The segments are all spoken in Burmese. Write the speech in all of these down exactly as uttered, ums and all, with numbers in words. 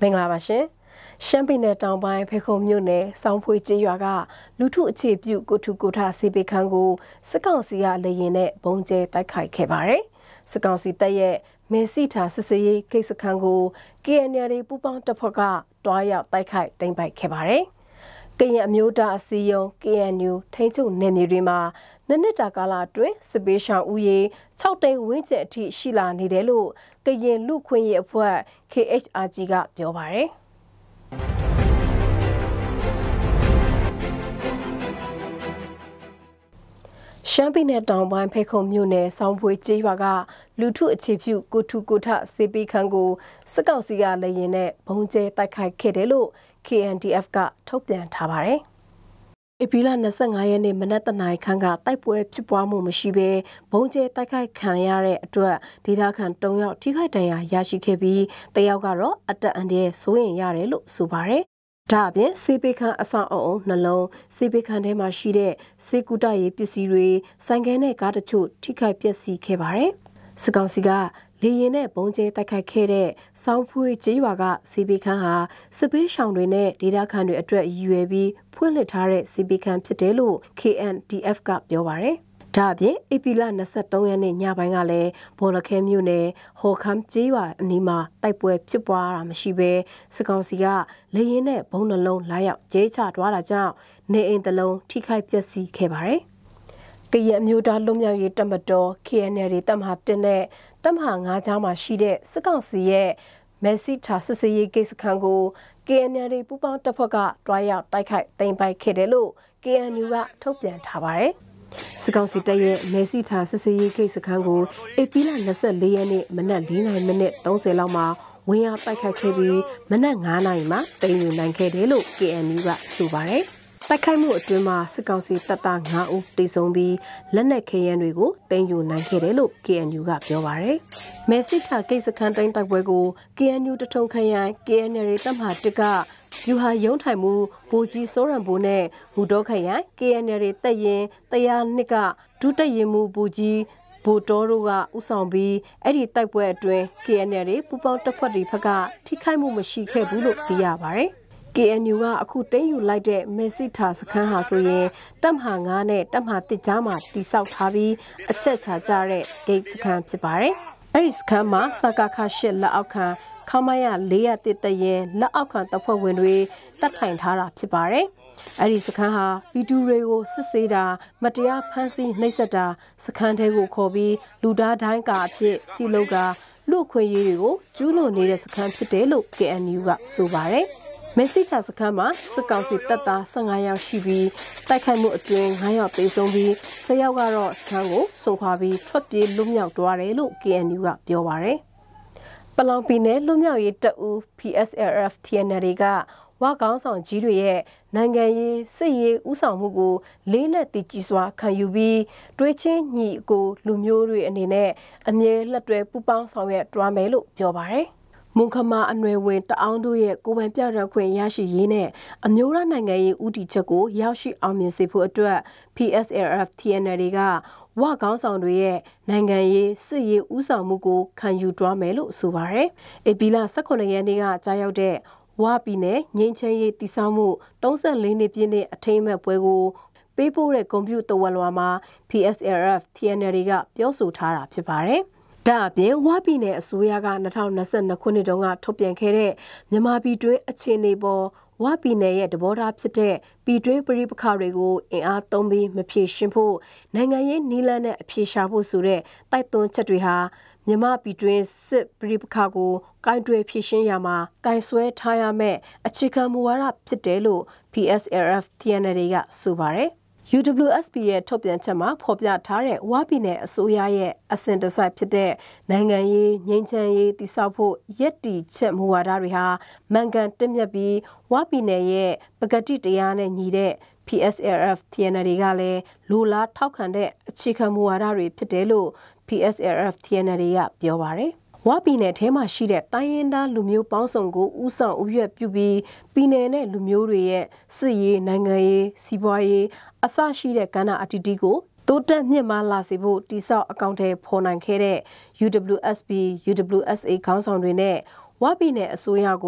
မင်္ဂလာပါရှင်ရှမ်းပြည်နယ်တောင်ပိုင်းဖေခုံမြို့နယ်စောင်းဖွေကျေးရွာကလူထုအခြေပြုကိုထုကိုထစေပေခန်းကိုစစ်ကောင်စီကလေရင်နဲ့ဘုံကျဲတိုက်ခိုက်ခဲ့ပါတယ်စစ်ကောင်စီတပ်ရဲ့မေစီထာစစ်စေးရေးကိစ္စခန်းကို K N L ပူပေါင်းတပ်ဖွဲ့ကတွားရောက်တိုက်ခိုက်သိမ်းပိုက်ခဲ့ပါတယ်ကရင်အမျိုးသားအစည်းအရုံး K N U ထိန်းချုပ်နယ်မြေတွေမှာနှစ်နှစ်တာကာလအတွင်းစစ်ပေးရှောင်ဦးရေ၆တိန်းဝန်းကျင်အထိရှိလာနေတယ်လို့ကရင်လူခွင့်ရေးအဖွဲ့ K H R G ကပြောပါတယ်ရှမ်းပြည်နယ်တောင်ပိုင်းဖေခုံမြို့နယ်စောင်းဖွေကျေးရွာကလူထုအခြေပြုကိုထုကိုထစေပေခန်းကိုစစ်ကောင်စီကလေရင်နဲ့ဘုံကျဲတိုက်ခိုက်ခဲ့တယ်လို့ K N D F ကထုတ်ပြန်ထားပါတယ်ဧပြီလ၂၅ရက်နေ့မနက်တနာရီခန့်ကတိုက်ပွဲဖြစ်ပွားမှုမရှိဘဲဘုံကျဲတိုက်ခိုက်ခံရတဲ့အတွက်ဒေသခံ၃ယောက်ထိခိုက်ဒဏ်ရာရရှိခဲ့ပြီးတယောက်ကတော့အသက်အန္တရာယ်စိုးရိမ်ရတယ်လို့ဆိုပါတယ်ဒါအပြင်စေပေခန်းအဆောင်အုံနှလုံးစေပေခန်းထဲမှာရှိတဲ့စေကူတရေးပစ္စည်းတွေဆိုင်ကဲနဲ့ကားတချို့ထိခိုက်ပျက်စီးခဲ့ပါတယ်စစ်ကောင်စီကလေရင်နဲ့ဘုံကျဲတိုက်ခိုက်ခဲ့တဲ့စောင်းဖွေးကျေးရွာကစေပေခန်းဟာစစ်ပေးရှောင်တွေနဲ့ဒေသခံတွေအတွက်ရည်ရွယ်ပြီးဖွင့်လှစ်ထားတဲ့စေပေခန်းဖြစ်တယ်လို့ K N D F ကပြောပါတယ်ဒါအပြင်ဧပြီလ၂၃ရက်နေ့ညပိုင်းကလည်းဘော်လခဲမြို့နယ်ဟော်ခမ်ကျေးရွာအနီးမှာတိုက်ပွဲဖြစ်ပွားတာမရှိဘဲစစ်ကောင်စီကလေရင်နဲ့ဘုံနှလုံးလာရောက်ကျဲချသွားတာကြောင့်နေအိမ်တစ်လုံးထိခိုက်ပျက်စီးခဲ့ပါတယ်ကရင်အမျိုးသားလွတ်မြောက်ရေးတပ်မတော် K N L တပ်မဟာ၁နဲ့တပ်မဟာ၅ကျောင်းမှာရှိတဲ့စစ်ကောင်စီရဲ့မဲစီထာစစ်စေးရေးကိစ္စခန်းကို K N L ပူပေါင်းတပ်ဖွဲ့ကတွားရောက်တိုက်ခိုက်သိမ်းပိုက်ခဲ့တယ်လို့ K N U ကထုတ်ပြန်ထားပါတယ်စစ်ကောင်စီတပ်ရဲ့မဲစီထာစစ်စေးရေးကိစ္စခန်းကိုဧပြီလ၂၄ရက်နေ့မနက်၄နာရီမိနစ်၃၀လောက်မှာဝင်ရောက်တိုက်ခိုက်ခဲ့ပြီးမနက်၅နာရီမှာသိမ်းယူနိုင်ခဲ့တယ်လို့ K N U ကဆိုပါတယ်တိုက်ခိုက်မှုအတွင်းမှာစစ်ကောင်စီတပ်သား၅ဦးတေဆုံးပြီးလက်နက်ခဲယမ်းတွေကိုတင်ယူနိုင်ခဲ့တယ်လို့ K N U ကပြောပါတယ်။မဲစစ်ထာကိစ္စခန်းတိုင်းတိုက်ပွဲကို K N U တထုံခရိုင် K N L တပ်မဟာ၁ကယူဟာရုံးထိုင်မှုဗိုလ်ကြီးစောရံဘိုးနဲ့မူတော့ခရိုင် K N L တပ်ရင်တရားနှစ်ကဒုတပ်ရင်မှုဗိုလ်ကြီးဗိုလ်တော်တို့ကဥဆောင်ပြီးအဲ့ဒီတိုက်ပွဲအတွင်း K N L ပူပေါင်းတပ်ဖွဲ့တွေဘက်ကထိခိုက်မှုမရှိခဲ့ဘူးလို့သိရပါတယ်။ K N U ကအခုတင်းယူလိုက်တဲ့မဲစီထာစခန်းဟာဆိုရင်တပ်မဟာ၅နဲ့တပ်မဟာ၁ကြားမှာတိစောက်ထားပြီးအချက်ချာကြတဲ့ဂိတ်စခန်းဖြစ်ပါတယ်။အဲဒီစခန်းမှာစကခ၈လက်အောက်ခံခမရ၄၀၁တရင်လက်အောက်ခံတပ်ဖွဲ့ဝင်တွေတပ်ထိုင်ထားတာဖြစ်ပါတယ်။အဲဒီစခန်းဟာဗီဒူတွေကိုစစ်ဆေးတာမတရားဖမ်းဆီးနှိပ်စက်တာစခန်းထဲကိုခေါ်ပြီးလူသားတိုင်းကာအဖြစ်ပြုလုပ်တာလူခွင့်ရေးတွေကိုကျူးလွန်နေတဲ့စခန်းဖြစ်တယ်လို့ K N U ကဆိုပါတယ်။မဲစီထာစခန်းမှာစစ်ကောင်စီတပ်သား၁၅ယောက်ရှိပြီးတိုက်ခိုက်မှုအတွင်း၅ယောက်သေဆုံးပြီး၁၀ယောက်ကတော့စခန်းကိုဆုံးခွာပြီးထွက်ပြေးလွတ်မြောက်သွားတယ်လို့ K N U ကပြောပါတယ်။ပလောင်ပြည်နယ်လွတ်မြောက်ရေးတပ်ဦး P S L F T N L ကဝါကောင်းဆောင်ကြီးတွေရဲ့နိုင်ငံရေးစစ်ရေးဥဆောင်မှုကိုလေးနက်တည်ကြည်စွာခံယူပြီးတွေးချင်းညီအကိုလူမျိုးတွေအနေနဲ့အမြဲလက်တွဲပူးပေါင်းဆောင်ရွက်တွားမယ်လို့ပြောပါတယ်။မွန်ခမာအနွယ်ဝင်တအောင်းတို့ရဲ့ကိုယ်ပိုင်ပြဋ္ဌာန်းခွင့်ရရှိရေးနဲ့အမျိုးသားနိုင်ငံရေးဦးတည်ချက်ကိုရောက်ရှိအောင်မြင်စေဖို့အတွက် P S L F T N L ကဝကောင်းဆောင်တွေရဲ့နိုင်ငံရေးစစ်ရေးဥဆောင်မှုကိုခံယူတွားမယ်လို့ဆိုပါတယ်။ဧပြီလ၁၈ရက်နေ့ကကြားရောက်တဲ့ဝပြည်နယ်ငင်းချင်းရေးတည်ဆောက်မှု၃၄နှစ်ပြည့်နှစ်အထိမ်းအမှတ်ပွဲကိုပေးပို့တဲ့ကွန်ပျူတာဝလွာမှာ P S L F T N L ကပြောဆိုထားတာဖြစ်ပါတယ်။ဒါအပြင်ဝပြည်နယ်အစိုးရက၂၀၂၂ခုနှစ်တုန်းကထုတ်ပြန်ခဲ့တဲ့မြန်မာပြည်တွင်းအခြေအနေပေါ်ဝပြည်နယ်ရဲ့သဘောထားဖြစ်တဲ့ပြည်တွင်းပဋိပက္ခတွေကိုအင်အားသုံးပြီးမဖြေရှင်းဖို့နိုင်ငံရေးနည်းလမ်းနဲ့အဖြေရှာဖို့ဆိုတဲ့တိုက်တွန်းချက်တွေဟာမြန်မာပြည်တွင်းစစ်ပဋိပက္ခကိုကိုင်တွယ်ဖြေရှင်းရမှာကိုင်ဆွဲထားရမယ့်အခြေခံမူဝါဒဖြစ်တယ်လို့ P S L F T N L ကဆိုပါတယ်U W S P ရဲ့ထုတ်ပြန်ချက်မှာဖော်ပြထားတဲ့ဝပြည်နယ်အစိုးရရဲ့အစဉ်တစိုက်ဖြစ်တဲ့နိုင်ငံရေးငြိမ်းချမ်းရေးတည်ဆောက်ဖို့ရည်တည်ချက်မူဝါဒတွေဟာမှန်ကန်တင့်မြတ်ပြီးဝပြည်နယ်ရဲ့ပကတိတရားနဲ့ညီတဲ့ P S L F T N L ကလည်းလူလားထောက်ခံတဲ့အခြေခံမူဝါဒတွေဖြစ်တယ်လို့ P S L F T N L ကပြောပါတယ်ဝပြည်နယ်ထဲမှာရှိတဲ့တိုင်းရင်းသားလူမျိုးပေါင်းစုံကိုဥဆောင်ဥရွက်ပြုပြီးပြည်နယ်နဲ့လူမျိုးတွေရဲ့စစ်ရေးနိုင်ငံရေးစီးပွားရေးအစရှိတဲ့ကဏ္ဍအတီးတီးကိုတိုးတက်မြင့်မားလာစေဖို့တိစောက်အကောင့်ထဲပေါ်နိုင်ခဲ့တဲ့ U W S P U W S A ခေါင်းဆောင်တွေနဲ့ဝပြည်နယ်အစိုးရကို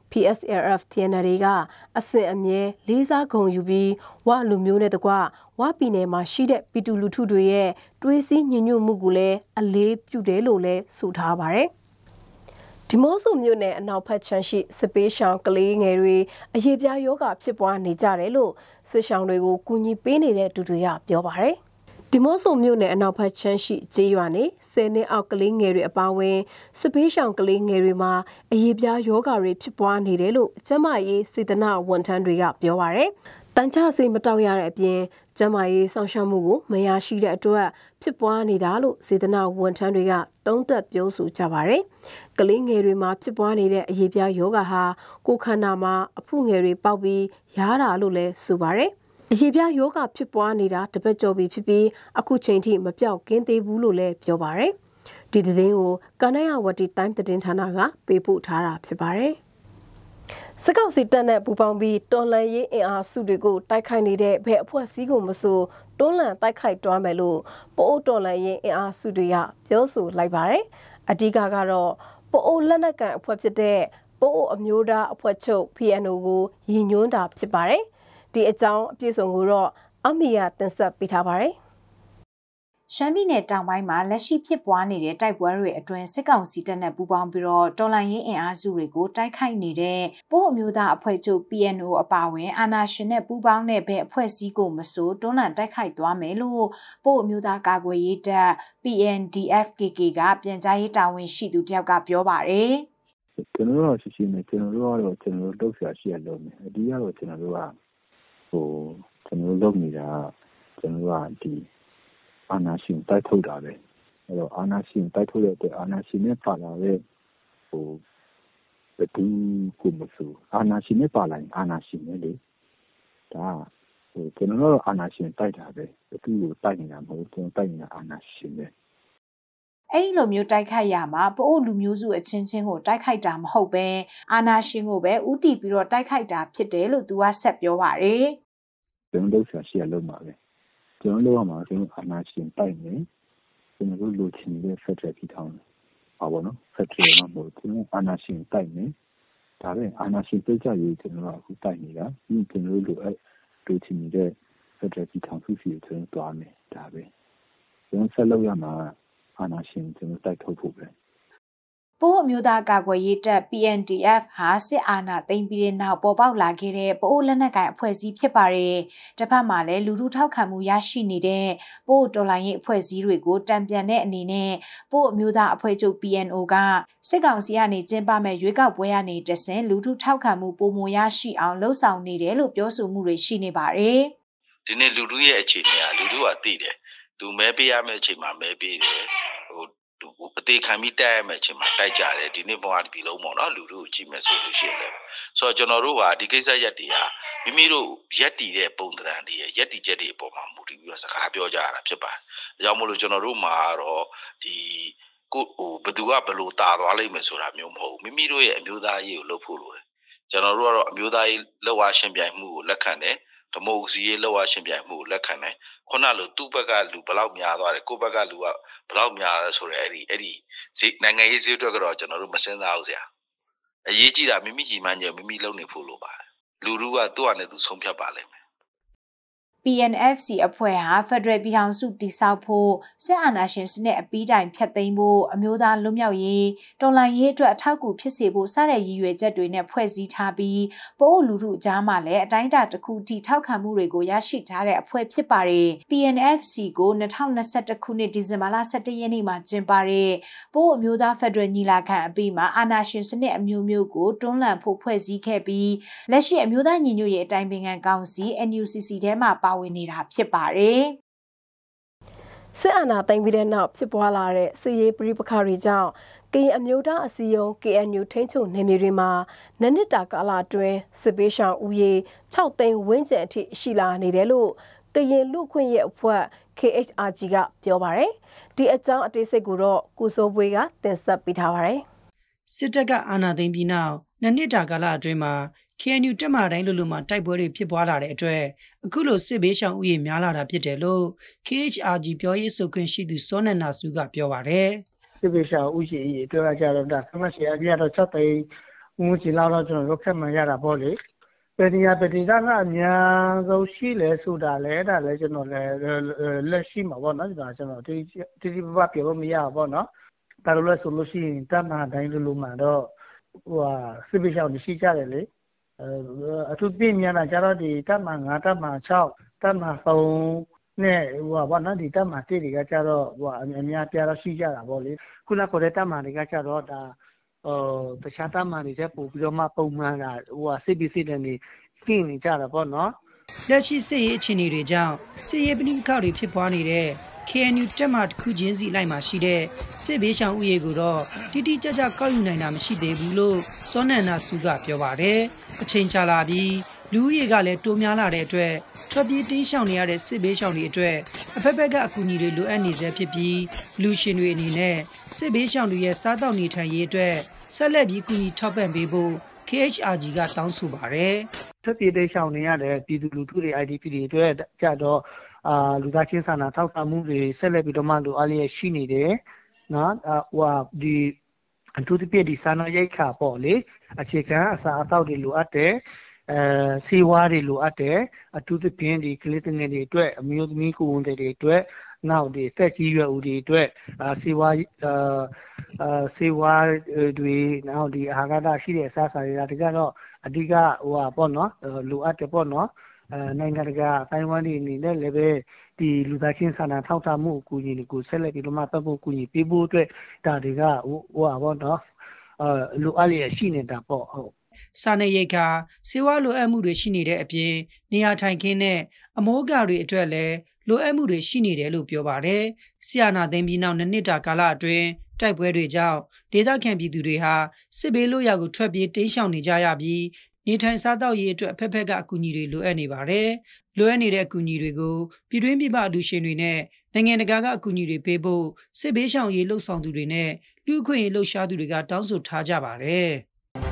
P S L F T N L ကအဆင့်အမြဲလေးစားဂုဏ်ယူပြီးဝလူမျိုးနဲ့တကွဝပြည်နယ်မှာရှိတဲ့ပြည်သူလူထုတွေရဲ့တွေးစည်းညီညွတ်မှုကိုလည်းအလေးပြုတယ်လို့လည်းဆိုထားပါတယ်။ဒီမော့ဆိုမြို့နယ်အနောက်ဘက်ခြမ်းရှိစပေးရှောင်းကလေးငယ်တွေအရေးပြားယောဂဖြစ်ပွားနေကြတယ်လို့စစ်ရှောင်းတွေကိုကူညီပေးနေတဲ့သူတွေကပြောပါတယ်။ဒီမော့ဆိုမြို့နယ်အနောက်ဘက်ခြမ်းရှိကျေးရွာနေဆယ်နှစ်အောက်ကလေးငယ်တွေအပါအဝင်စပေးရှောင်းကလေးငယ်တွေမှာအရေးပြားယောဂတွေဖြစ်ပွားနေတယ်လို့ကျမရေးစေတနာဝန်ထမ်းတွေကပြောပါတယ်။တန်ချစေမတောက်ရတဲ့အပြင်ကျမရေးဆောင်ရှောက်မှုကိုမရရှိတဲ့အတွက်ဖြစ်ပွားနေတာလို့စေတနာဝန်ထမ်းတွေကတုံးတက်ပြောဆိုကြပါတယ်။ကလေးငယ်တွေမှာဖြစ်ပွားနေတဲ့အရေးပြားယောဂဟာကိုယ်ခန္ဓာမှာအဖုငယ်တွေပေါက်ပြီးရားတာလို့လည်းဆိုပါတယ်။အရေးပြားယောဂဖြစ်ပွားနေတာတပတ်ကျော်ပြီဖြစ်ပြီးအခုချိန်ထိမပြောက်ကင်းသေးဘူးလို့လည်းပြောပါတယ်။ဒီသတင်းကိုကနယဝတီတိုင်းသတင်းဌာနကပေးပို့ထားတာဖြစ်ပါတယ်။စကောက်စီတက်နဲ့ပူပေါင်းပြီးတော်လန်ရေးအင်အားစုတွေကိုတိုက်ခိုက်နေတဲ့ဘယ်အဖွဲ့အစည်းကိုမဆိုတွန်းလှန်တိုက်ခိုက်တွားမယ်လို့ပိုအိုတော်လန်ရေးအင်အားစုတွေကပြောဆိုလိုက်ပါတယ်။အဓိကကတော့ပိုအိုလက်နက်ကန်အဖွဲ့ဖြစ်တဲ့ပိုအိုအမျိုးသားအဖွဲ့ချုပ် P N O ကိုရည်ညွှန်းတာဖြစ်ပါတယ်။ဒီအကြောင်းအပြည့်စုံကိုတော့အမီယာတင်ဆက်ပေးထားပါတယ်။ရှမ်းပြည်နယ်တောင်ပိုင်းမှာလက်ရှိဖြစ်ပွားနေတဲ့တိုက်ပွဲတွေအတွင်းစစ်ကောင်စီတပ်နဲ့ပူးပေါင်းပြီးတော့တော်လှန်ရေးအင်အားစုတွေကိုတိုက်ခိုက်နေတဲ့ပို့အမျိုးသားအဖွဲ့ချုပ် P N O အပါအဝင်အာဏာရှင်နဲ့ပူးပေါင်းတဲ့ဘယ်အဖွဲ့အစည်းကိုမဆိုတွန်းလှန်တိုက်ခိုက်သွားမယ်လို့ပို့အမျိုးသားကာကွယ်ရေးတပ် P N D F K K ကပြန်ကြားရေးတာဝန်ရှိသူတယောက်ကပြောပါတယ်။ကျွန်တော်တို့ရှိရှိနေကျွန်တော်တို့ကတော့ကျွန်တော်တို့လုပ်ဆရာရှိရလို့မယ်အဒီကတော့ကျွန်တော်တို့ကဟိုကျွန်တော်တို့လုပ်နေတာကျွန်တော်တို့ကဒီအာဏာရှင်တိုက်ထုတ်တာပဲအဲတော့အာဏာရှင်တိုက်ထုတ်တဲ့အတွက်အာဏာရှင်နဲ့ပါလာတဲ့ဟိုဘယ်သူကိုမဆိုအာဏာရှင်နဲ့ပါလာရင်အာဏာရှင်နဲ့လေဒါဟိုကျွန်တော်တို့အာဏာရှင်တိုက်တာပဲဘယ်သူကိုတိုက်နေတာမဟုတ်ကျွန်တော်တိုက်နေတာအာဏာရှင်ပဲအဲ့ဒီလိုမျိုးတိုက်ခိုက်ရမှာပို့လူမျိုးစုအချင်းချင်းကိုတိုက်ခိုက်တာမဟုတ်ပဲအာဏာရှင်ကိုပဲဥတီပြီးတော့တိုက်ခိုက်တာဖြစ်တယ်လို့သူကဆက်ပြောပါတယ်ကျွန်တော်တို့ဆရာရှိရလို့ပါပဲကျွန်တော်တို့ကမှကျွန်တော်အာဏာရှင်တိုက်နေကျွန်တော်တို့လူချင်းတွေဖက်ထရီပြည်ထောင်ပါဘောနော်ဖက်ထရီမှာပေါ့ကျွန်တော်အာဏာရှင်တိုက်နေဒါပဲအာဏာရှင်ပြကြရေးကျွန်တော်ကအခုတိုက်နေတာဒီကျွန်တော်တို့အဲလူချင်းတွေဖက်ထရီပြည်ထောင်စုစီကျွန်တော်တွားနေဒါပဲကျွန်တော်ဆက်လုပ်ရမှာအာဏာရှင်ကျွန်တော်တိုက်ထုတ်ဖို့ပဲပို့အမျိုးသားကာကွယ်ရေးတပ် P N D F ဟာစစ်အာဏာသိမ်းပြီးတဲ့နောက်ပေါ်ပေါက်လာခဲ့တဲ့ပို့လက်နက်ကိုင်အဖွဲ့အစည်းဖြစ်ပါတယ်။တစ်ဖက်မှာလည်းလူထုထောက်ခံမှုရရှိနေတဲ့ပို့တော်လှန်ရေးအဖွဲ့အစည်းတွေကိုတံပြန်တဲ့အနေနဲ့ပို့အမျိုးသားအဖွဲ့ချုပ် P N O ကစစ်ကောင်စီကနေကျင်းပမဲ့ရွေးကောက်ပွဲကနေတဆင့်လူထုထောက်ခံမှုပုံမရရှိအောင်လှုံ့ဆော်နေတယ်လို့ပြောဆိုမှုတွေရှိနေပါတယ်။ဒီနေ့လူထုရဲ့အခြေအနေကလူထုကသိတယ်။သူမဲပေးရမယ့်အချိန်မှာမဲပေးတယ်။ဟိုအသေးခံပြီးတိုက်ရမယ့်အချိန်မှာတိုက်ကြတယ်ဒီနေ့ဘဝတစ်ပြည်လုံးပေါ့နော်လူထုကိုကြည့်မယ်ဆိုလို့ရှိရင်လည်းဆိုတော့ကျွန်တော်တို့ကဒီကိစ္စရက်တွေကမိမိတို့ရက်တည်တဲ့ပုံသဏ္ဍာန်တွေရက်တည်ချက်တွေအပေါ်မှာမူတည်ပြီးတော့စကားပြောကြရတာဖြစ်ပါတယ်။ဒါကြောင့်မို့လို့ကျွန်တော်တို့မှာတော့ဒီကိုဟိုဘသူကဘလို့တာသွားလိမ့်မယ်ဆိုတာမျိုးမဟုတ်ဘူးမိမိတို့ရဲ့အမျိုးသားရေးကိုလုပ်ဖို့လိုတယ်။ကျွန်တော်တို့ကတော့အမျိုးသားရေးလောက်အားရှင်ပြိုင်မှုကိုလက်ခံတယ်ဒီမိုကရေစီရေးလောက်အားရှင်ပြိုင်မှုကိုလက်ခံတယ်ခုနလိုသူ့ဘက်ကလူဘလောက်များသွားတယ်ကိုယ့်ဘက်ကလူကဘလောက်များလဲဆိုတော့အဲ့ဒီအဲ့ဒီနိုင်ငံရေးစည်းအတွက်ကတော့ကျွန်တော်တို့မစင်စားဘူးဆရာအရေးကြီးတာမိမိကြီးမှန်းကြမိမိလုပ်နေဖို့လိုပါတယ်လူလူကသူ့အနေနဲ့သူဆုံးဖြတ်ပါလိမ့်မယ် P N F C အဖွဲ့ဟာဖက်ဒရယ်ပြည်ထောင်စုတည်ဆောက်ဖို့စစ်အာဏာရှင်စနစ်အပြီးတိုင်ဖျက်သိမ်းဖို့အမျိုးသားလွတ်မြောက်ရေးတော်လှန်ရေးအတွက်အထောက်အကူဖြစ်စေဖို့စတဲ့ရည်ရွယ်ချက်တွေနဲ့ဖွဲ့စည်းထားပြီးပို့လူထုအကြားမှာလည်းအတိုင်းအတာတစ်ခုထိထောက်ခံမှုတွေကိုရရှိထားတဲ့အဖွဲ့ဖြစ်ပါတယ် P N F C ကို၂၀၂၁ခုနှစ်ဒီဇင်ဘာလ၁၁ရက်နေ့မှာကျင်းပတဲ့ပို့အမျိုးသားဖက်ဒရယ်ညီလာခံအပြီးမှာအာဏာရှင်စနစ်အမျိုးမျိုးကိုတွန်းလှန်ဖို့ဖွဲ့စည်းခဲ့ပြီးလက်ရှိအမျိုးသားညီညွတ်ရေးအတိုင်းပင်ခံကောင်စီ N U C C ထဲမှာပါဝင်နေတာဖြစ်ပါတယ်။စစ်အာဏာသိမ်းပြီးတဲ့နောက်ဖြစ်ပွားလာတဲ့စစ်ရေးပဋိပက္ခတွေကြောင့်ကရင်အမျိုးသားအစည်းအရုံး K N U ထိန်းချုပ်နယ်မြေတွေမှာနှစ်နှစ်တာကာလအတွင်းစစ်ပေးရှောင်ဦးရေ၆သိန်းဝန်းကျင်အထိရှိလာနေတယ်လို့ကရင်လူခွင့်ရဲ့အဖွဲ့ K H R G ကပြောပါတယ်။ဒီအကြောင်းအသေးစိတ်ကိုတော့ကိုစိုးပွေးကတင်ဆက်ပေးထားပါတယ်။စစ်တပ်ကအာဏာသိမ်းပြီးနောက်နှစ်နှစ်တာကာလအတွင်းမှာK N U တက်မှတိုင်းလူလူမှာတိုက်ပွဲတွေဖြစ်ပွားလာတဲ့အတွက်အခုလိုစစ်ဘေးရှောင်ဥယျာဉ်များလာတာဖြစ်တယ်လို့ K H R G ပြောရေးဆိုခွင့်ရှိသူစောနန္ဒစုကပြောပါတယ်စစ်ဘေးရှောင်ဥယျာဉ်ကြီးအတွက်ကကြတော့ဒါခမဆရာကြီးကတော့၆သိန်းဦးကြီးလောက်တော့ကျွန်တော်တို့ခက်မှန်ရတာပေါ့လေပယ်ဒီယာပယ်ဒီတာကအများဆုံးရှိလဲဆိုတာလဲဒါလဲကျွန်တော်လည်းလက်ရှိမှာပေါ့နော်ဒါကျွန်တော်ဒီဒီဒီဘပြောလို့မရဘူးပေါ့နော်ဒါလိုလဲဆိုလို့ရှိရင်တတ်မှတိုင်းလိုလိုမှတော့ဟိုဟာစစ်ပေးရှောင်းရှိကြတယ်လေအထူးပြင်းများတာကျတော့ဒီတတ်မှငါးတတ်မှ၆တတ်မှ၃နဲ့ဟိုပါနော်ဒီတက်မှာတိတွေကကြတော့ဟိုအများပြားတော့ရှိကြတာပေါ့လေခုနကခေါ်တဲ့တက်မှာတွေကကြတော့ဒါဟိုတခြားတက်မှာတွေချက်ပို့ပြီးတော့မှပုံမှန်တာဟိုစစ်ပြီးစစ်တဲ့နေရှင်းနေကြတာပေါ့နော်လက်ရှိစစ်ရေးအခြေအနေတွေကြောင့်စစ်ရေးပဋိပက္ခတွေဖြစ်ပွားနေတဲ့ K N U တက်မှာတစ်ခုချင်းစီလိုက်မှာရှိတဲ့စစ်ဘေးရှောင်ဥယေကိုတော့တိတိကျကျကောက်ယူနိုင်တာမရှိသေးဘူးလို့စောနန္ဒစုကပြောပါတယ်အချိန်ကြာလာပြီးလူဦးရေကလည်းတိုးများလာတဲ့အတွက်ထွက်ပြေးတင်းရှောင်နေရတဲ့စစ်ဘေးရှောင်တွေအတွက်အဖက်ဖက်ကအကူအညီတွေလိုအပ်နေစေဖြစ်ပြီးလူရှင်တွေအနေနဲ့စစ်ဘေးရှောင်တွေရဲ့စားတောက်နေထိုင်ရေးအတွက်ဆက်လက်ပြီးကူညီထောက်ပံ့ပေးဖို့ K H R G ကတောင်းဆိုပါတယ်။ထွက်ပြေးတင်းရှောင်နေရတဲ့ပြည်သူလူထုတွေ I D P တွေအတွက်ကြတော့အာလူသားချင်းစာနာထောက်ထားမှုတွေဆက်လက်ပြီးတော့မှလိုအားလျက်ရှိနေတယ်။နော်ဟိုဟာဒီအထူးသဖြင့်ဒီစာနာရိတ်ခါပေါ့လေအခြေခံအစာအသောက်တွေလိုအပ်တယ်အဲစီဝါးတွေလိုအပ်တယ်အထူးသဖြင့်ဒီကလေးငယ်တွေအတွက်အမျိုးသမီးကိုဝန်တွေအတွက်နောက်ဒီသက်ကြီးရွယ်ဦးတွေအတွက်အာစီဝါးအာစီဝါးတွေနောက်ဒီအာဟာရရှိတဲ့အစားအစာတွေကတကတော့အဓိကဟိုပါပေါ့နော်လိုအပ်တယ်ပေါ့နော်အဲနိုင်ငံတကာအတိုင်းအဝန်တွေအနေနဲ့လည်းပဲဒီလူသားချင်းစာနာထောက်ထားမှုအကူအညီတွေကိုဆက်လက်ပြီးတော့မှပတ်ဖို့အကူအညီပေးဖို့အတွက်ဒါတွေကဟိုဟိုပါပေါ့နော်အဲလိုအပ်လျက်ရှိနေတာပေါ့ဟုတ်စာနယ်ရိတ်ကစေဝါလိုအပ်မှုတွေရှိနေတဲ့အပြင်နေရာထိုင်ခင်းနဲ့အမိုးအကာတွေအတွက်လည်းလိုအပ်မှုတွေရှိနေတယ်လို့ပြောပါတယ်။ဆီယနာသိမ်းပြီးနောက်နှစ်နှစ်တာကာလအတွင်းတိုက်ပွဲတွေကြောင့်ဒေသခံပြည်သူတွေဟာစစ်ဘေးလွတ်ရာကိုထွက်ပြေးတိမ်းရှောင်နေကြရပြီးနေထိုင်စားသောက်ရေးအတွက်အဖက်ဖက်ကအကူအညီတွေလိုအပ်နေပါတယ်။လိုအပ်နေတဲ့အကူအညီတွေကိုပြည်တွင်းပြည်ပအလူရှင်တွေနဲ့နိုင်ငံတကာကအကူအညီတွေပေးဖို့စစ်ဘေးရှောင်ရေးလှုပ်ဆောင်သူတွေနဲ့လူ့အခွင့်အရေးလှုပ်ရှားသူတွေကတောင်းဆိုထားကြပါတယ်။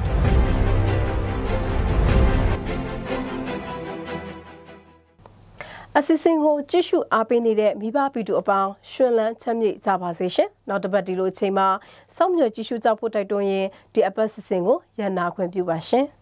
အစီအစဉ်ကိုကြည့်ရှုအားပေးနေတဲ့မိဘပြည်သူအပေါင်းရှင်လန်းချမ်းမြေ့ကြပါစေရှင်။နောက်တစ်ပတ်ဒီလိုအချိန်မှာစောင့်မျှော်ကြည့်ရှုကြဖို့တိုက်တွန်းရင်ဒီအပတ်စီစဉ်ကိုရန်နာခွင့်ပြုပါရှင်။